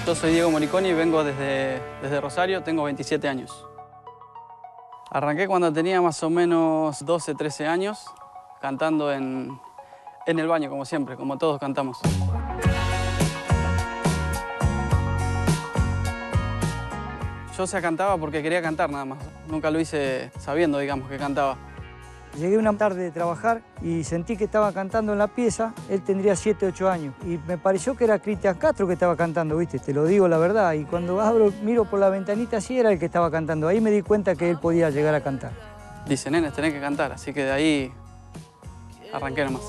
Yo soy Diego Moriconi y vengo desde Rosario, tengo 27 años. Arranqué cuando tenía más o menos 12, 13 años, cantando en el baño, como siempre, como todos cantamos. Yo cantaba porque quería cantar nada más. Nunca lo hice sabiendo, digamos, que cantaba. Llegué una tarde de trabajar y sentí que estaba cantando en la pieza. Él tendría 7, 8 años. Y me pareció que era Cristian Castro que estaba cantando, ¿viste? Te lo digo la verdad. Y cuando miro por la ventanita, sí era el que estaba cantando. Ahí me di cuenta que él podía llegar a cantar. Dice, nenes, tenés que cantar. Así que de ahí arranqué nomás.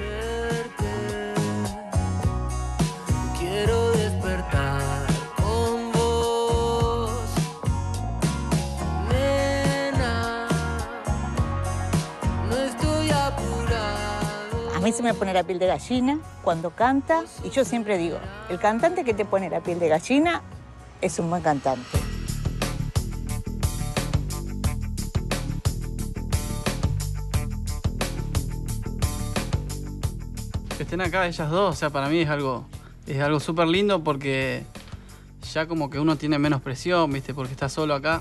Quiero despertar con vos, nena, no estoy apurado. A mí se me pone la piel de gallina cuando canta y yo siempre digo, el cantante que te pone la piel de gallina es un buen cantante. Que estén acá ellas dos, o sea, para mí es algo súper lindo porque ya como que uno tiene menos presión, ¿viste? Porque está solo acá.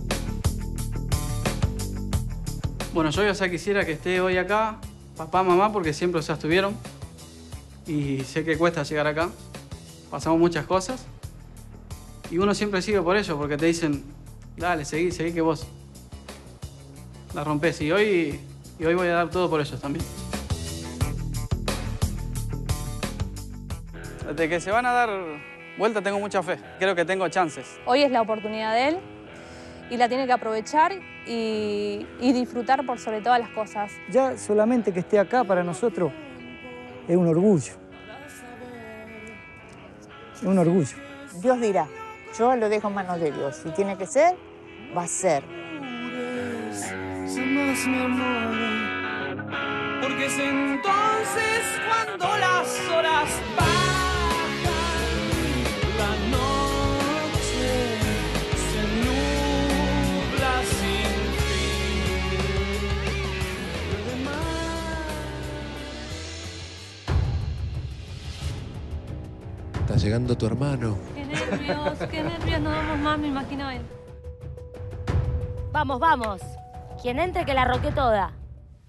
Bueno, yo quisiera que esté hoy acá, papá, mamá, porque siempre ya estuvieron. Y sé que cuesta llegar acá. Pasamos muchas cosas. Y uno siempre sigue por ello, porque te dicen, dale, seguí que vos la rompés. Y hoy voy a dar todo por ellos también. Desde que se van a dar vuelta tengo mucha fe. Creo que tengo chances. Hoy es la oportunidad de él y la tiene que aprovechar y disfrutar por sobre todas las cosas. Ya solamente que esté acá para nosotros es un orgullo. Es un orgullo. Dios dirá, yo lo dejo en manos de Dios. Si tiene que ser, va a ser. Porque es entonces cuando las horas bajan, la noche se nubla sin fin. Está llegando tu hermano. Qué nervios, no vamos más, me imagino él. Vamos, vamos. Quien entre que la roque toda.